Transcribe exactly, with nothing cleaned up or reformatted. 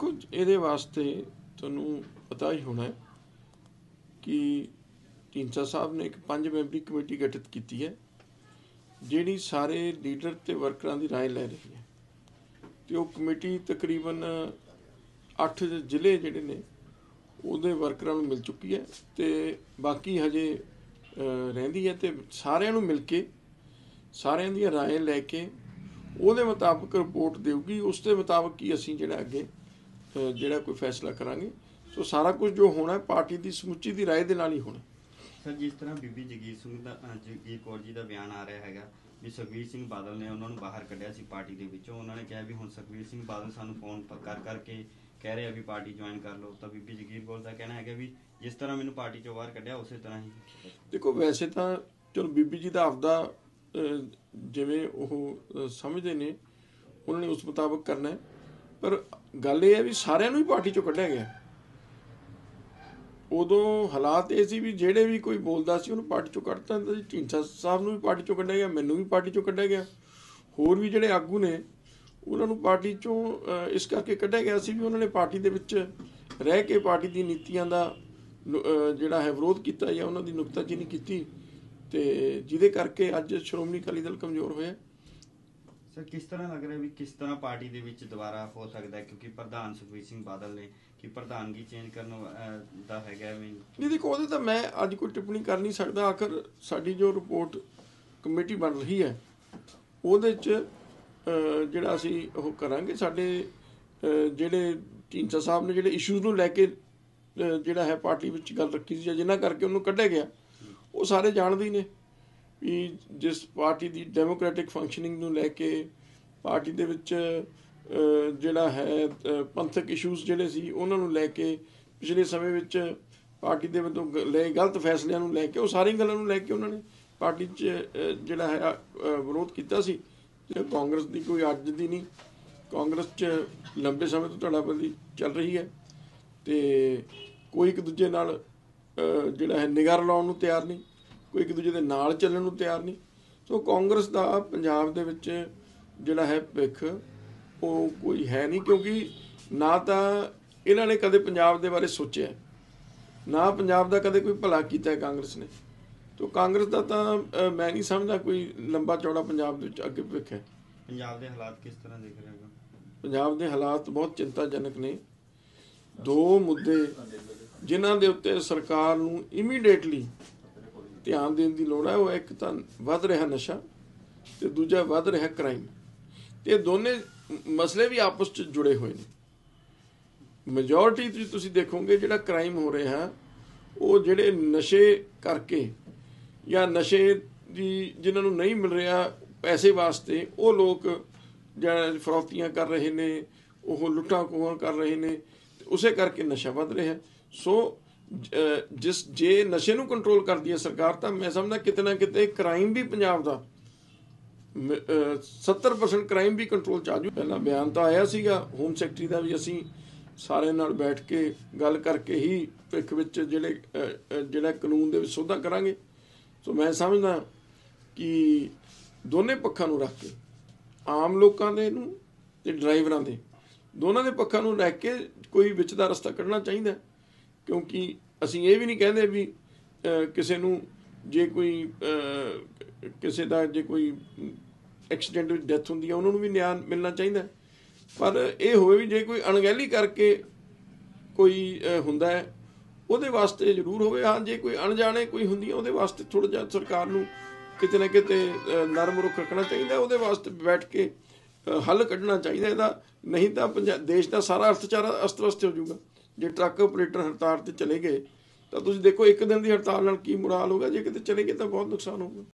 देखो ये वास्ते तुहानू पता ही होना है कि ढींडसा साहब ने एक पंज मैंबरी कमेटी गठित की है जिहड़ी सारे लीडर ते वर्करां दी राय लै रही है। तो वो कमेटी तकरीबन अठ जिले जिहड़े ने उहदे वर्करां नूं मिल चुकी है तो बाकी हजे रहिंदी है। तो सारिਆਂ ਨੂੰ मिल के सारिਆਂ दी राय लैके ਉਹਦੇ मुताबिक रिपोर्ट देगी, उसके मुताबिक ही असीं जिहड़ा अगे जिहड़ा कोई फैसला करांगे। सो सारा कुछ जो होना है पार्टी की समुची की राय दे नाल ही होना। सर जिस तरह बीबी जगीर सिंह दा जगीर कौर जी का बयान आ रहा है भी सुखबीर सिंह बादल ने उन्होंने बाहर कढ़िया सी पार्टी के विचों, उन्होंने कहा भी हुण सुखबीर सिंह बादल सानू फोन कर करके कह रहे हैं भी पार्टी ज्वाइन कर लो, तो बीबी जगीर कौर का कहना है भी जिस तरह मैनू पार्टी चों बाहर कढ़िया उस तरह ही। देखो वैसे तो चलो बीबी जी का आपदा जिवें वो समझते ने उन्होंने उस मुताबिक करना है, पर गल ये है भी सारिਆਂ ਨੂੰ ही पार्टी चों कढ़िया गया। उदों हालात ये सी भी ਜਿਹੜੇ भी कोई बोलता सी उन्होंने पार्टी चों कढ़ता ਹੁੰਦਾ ਸੀ। ਢੀਂਡਸਾ ਸਾਹਿਬ ਨੂੰ भी पार्टी चों कढ़िया गया, मैनू भी पार्टी चों कढ़िया गया, होर भी ਜਿਹੜੇ आगू ने उन्होंने पार्टी चों इस करके कढ़िया गया सी भी उन्होंने पार्टी दे विच रह के पार्टी दी नीतियां दा जिहड़ा है विरोध किया या उन्हों दी नुक्ताचीनी कीती ते जिहदे करके अज श्रोमणी अकाली दल कमजोर होया। सर किस तरह लग रहा है भी किस तरह पार्टी दे विच दोबारा हो सकता है, क्योंकि प्रधान सुखबीर सिंह बादल ने कि प्रधानगी चेंज करने दा हैगा भी नहीं। देखो वो तो मैं अज कोई टिप्पणी कर नहीं सकता, आखिर साडी जो रिपोर्ट कमेटी बन रही है ਉਹਦੇ ਚ ਜਿਹੜਾ ਅਸੀਂ ਉਹ ਕਰਾਂਗੇ। ਸਾਡੇ ਜਿਹੜੇ ਢੀਂਡਸਾ ਸਾਹਿਬ ਨੇ ਜਿਹੜੇ ਇਸ਼ੂਜ਼ ਨੂੰ ਲੈ ਕੇ ਜਿਹੜਾ ਹੈ ਪਾਰਟੀ ਵਿੱਚ ਗੱਲ ਰੱਖੀ ਸੀ ਜਾਂ ਜਿਨ੍ਹਾਂ ਕਰਕੇ ਉਹਨੂੰ ਕੱਢਿਆ ਗਿਆ ਉਹ ਸਾਰੇ ਜਾਣਦੇ ਹੀ ਨੇ ਵੀ ਜਿਸ ਪਾਰਟੀ ਦੀ ਡੈਮੋਕ੍ਰੈਟਿਕ ਫੰਕਸ਼ਨਿੰਗ ਨੂੰ ਲੈ ਕੇ ਪਾਰਟੀ ਦੇ ਵਿੱਚ ਜਿਹੜਾ ਹੈ ਪੰਥਕ ਇਸ਼ੂਜ਼ ਜਿਹੜੇ ਸੀ ਉਹਨਾਂ ਨੂੰ ਲੈ ਕੇ ਪਿਛਲੇ ਸਮੇਂ ਵਿੱਚ ਪਾਰਟੀ ਦੇ ਵੱਲੋਂ ਲਏ ਗਲਤ ਫੈਸਲਿਆਂ ਨੂੰ ਲੈ ਕੇ ਉਹ ਸਾਰੀਆਂ ਗੱਲਾਂ ਨੂੰ ਲੈ ਕੇ ਉਹਨਾਂ ਨੇ ਪਾਰਟੀ 'ਚ ਜਿਹੜਾ ਹੈ ਵਿਰੋਧ ਕੀਤਾ ਸੀ। ਤੇ ਕਾਂਗਰਸ ਦੀ ਕੋਈ ਅੱਜ ਦੀ ਨਹੀਂ, ਕਾਂਗਰਸ 'ਚ ਲੰਬੇ ਸਮੇਂ ਤੋਂ ਧੜਾਬੰਦੀ ਚੱਲ ਰਹੀ ਹੈ ਤੇ ਕੋਈ ਇੱਕ ਦੂਜੇ ਨਾਲ ਜਿਹੜਾ ਹੈ ਨਿਗਾਹ ਲਾਉਣ ਨੂੰ ਤਿਆਰ ਨਹੀਂ, ਕੋਈ ਇੱਕ ਦੂਜੇ ਦੇ ਨਾਲ ਚੱਲਣ ਨੂੰ ਤਿਆਰ ਨਹੀਂ। ਸੋ ਕਾਂਗਰਸ ਦਾ ਪੰਜਾਬ ਦੇ ਵਿੱਚ ਜਿਹੜਾ ਹੈ ਭਵਿੱਖ ਉਹ ਕੋਈ ਹੈ ਨਹੀਂ, ਕਿਉਂਕਿ ਨਾ ਤਾਂ ਇਹਨਾਂ ਨੇ ਕਦੇ ਪੰਜਾਬ ਦੇ ਬਾਰੇ ਸੋਚਿਆ, ਨਾ ਪੰਜਾਬ ਦਾ ਕਦੇ ਕੋਈ ਭਲਾ ਕੀਤਾ ਕਾਂਗਰਸ ਨੇ। तो कांग्रेस का तो मैं नहीं समझदा कोई लंबा चौड़ा पंजाब दे अगे भविख है। पंजाब दे हालात किस तरह देख रहे हो? पंजाब दे हालात बहुत चिंताजनक ने। दो मुद्दे जिन्हां दे उत्ते सरकार नूं इमीडिएटली ध्यान देण दी लोड़ है, वो एक तां वध रहा नशा ते दूजा वध रहा क्राइम। ते दोने मसले भी आपस च जुड़े हुए ने। मेजोरिटी तुसीं देखोगे जिहड़ा क्राइम हो रहा वो जिहड़े नशे करके या नशे की जिन्होंने नहीं मिल रहा पैसे वास्ते वो लोग जहाँ फरौतियाँ कर रहे ने, वो लुट्टा खोह कर रहे ने, उस करके नशा वध रहा है। सो जिस जे नशे नूं कंट्रोल कर दी है सरकार तो मैं समझदा किते ना किते क्राइम भी पंजाब दा सत्तर परसेंट क्राइम भी कंट्रोल च आ जू। पहला बयान तो आया सीगा होम सैकटरी का भी असीं सारे नाल बैठ के गल करके ही भविख विच जिहड़े जिहड़ा कानून दे विच सोधा करांगे। सो मैं समझदा कि दोनों पक्षां नूं रख के आम लोगों दे नूं ते ड्राइवरां दे दोनों दे पक्षां नूं रख के कोई विच दा रस्ता कढना चाहिए, क्योंकि असीं ये भी नहीं कहते भी किसी नूं जे कोई किसी दा जे कोई एक्सीडेंट विच डैथ हुंदी है उन्हां नूं भी न्याय मिलना चाहिए। पर यह होवे भी जे कोई अणगहली करके कोई हुंदा है ਉਹਦੇ वास्ते जरूर होवे। हाँ जे कोई अणजाने कोई हुंदी है ਉਹਦੇ वास्ते थोड़ा जिहा सरकार नूं किते ना किते नरम रुख रखना चाहिए, ਉਹਦੇ वास्ते बैठ के हल कढ़ना चाहिए ਇਹਦਾ। नहीं तो पंजाब देश का सारा अर्थचारा अस्त व्यस्त हो जाऊगा। जे ट्रक ऑपरेटर हड़ताल ते चले गए तो तुसीं देखो एक दिन की हड़ताल नाल की मुराल होगा, जे किते चले गए तो बहुत नुकसान होगा।